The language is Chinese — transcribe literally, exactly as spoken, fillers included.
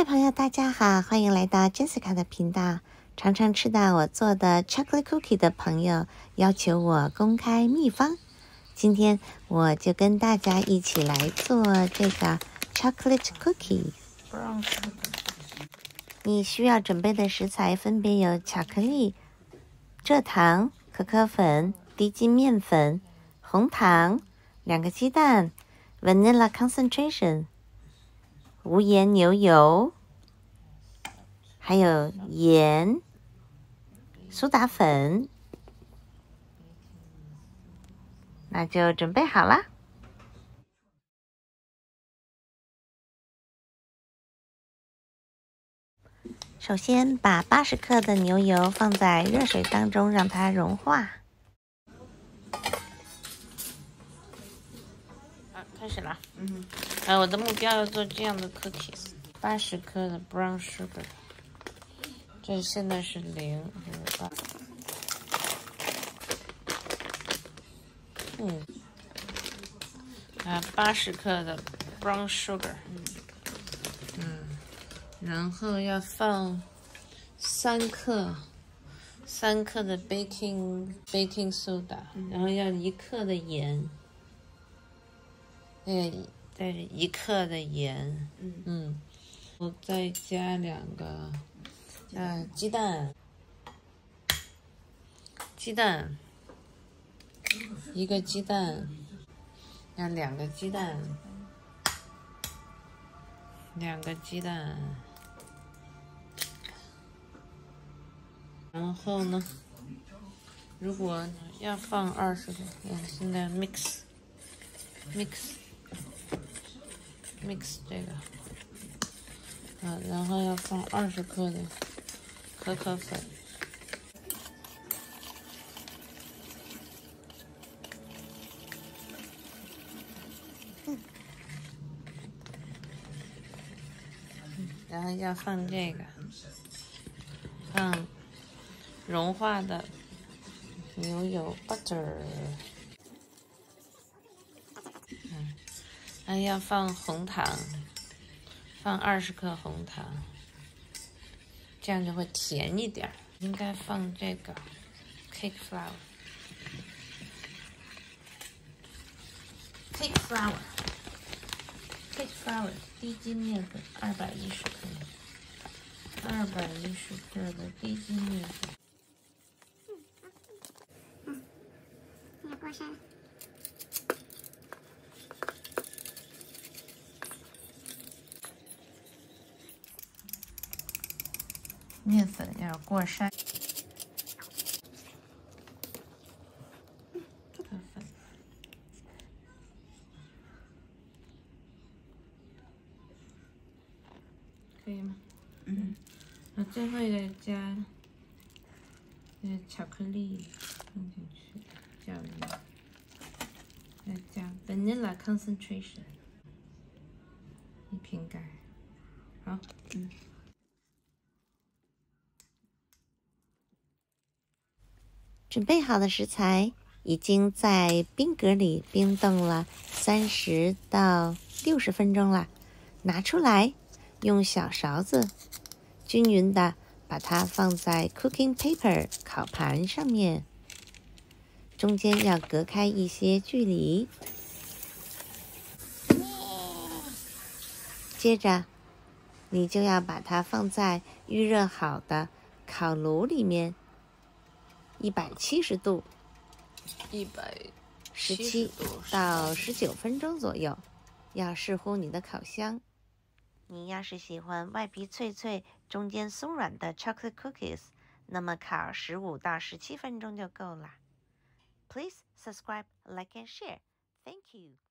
朋友，大家好，欢迎来到 Jessica 的频道。常常吃到我做的 chocolate cookie 的朋友，要求我公开秘方。今天我就跟大家一起来做这个 chocolate cookie。你需要准备的食材分别有巧克力、蔗糖、可可粉、低筋面粉、红糖、两个鸡蛋、vanilla concentration、无盐牛油，还有盐、苏打粉。那就准备好啦。首先把八十克的牛油放在热水当中，让它融化。好，开始了。嗯，呃，我的目标要做这样的 cookies， 八十克的 brown sugar， 这现在是零，是八。嗯，啊，八十克的 brown sugar， 嗯，然后要放三克，三克的 baking baking soda，、嗯、然后要一克的盐，对，再是一克的盐，嗯嗯，我再加两个，呃，鸡蛋，鸡蛋，一个鸡蛋，要两个鸡蛋，两个鸡蛋。然后呢，如果要放二十个，嗯，现在 mix mix mix 这个，啊，然后要放二十克的可可粉，嗯，然后要放这个，放融化的牛油 butter， 嗯，还要放红糖，放二十克红糖，这样就会甜一点。应该放这个 cake flour， cake flour， cake flour 低筋面粉二百一十克，二百一十克的低筋面粉。过筛，面粉要过筛，可可粉，可以吗？嗯，那最后再加呃巧克力放进去，搅匀。再加 vanilla concentration， 一瓶盖，好，嗯。准备好的食材已经在冰格里冰冻了三十到六十分钟了，拿出来，用小勺子均匀的把它放在 cooking paper 烤盘上面。中间要隔开一些距离，接着你就要把它放在预热好的烤炉里面，一百七十度， 一百十七到十九分钟左右，要视乎你的烤箱。你要是喜欢外皮脆脆、中间松软的 chocolate cookies， 那么烤十五到十七分钟就够了。Please subscribe, like and share. Thank you.